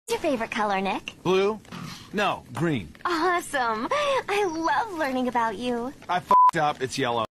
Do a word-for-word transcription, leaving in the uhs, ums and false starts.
What's your favorite color, Nick? Blue? No, green. Awesome. I love learning about you. I f***ed up. It's yellow.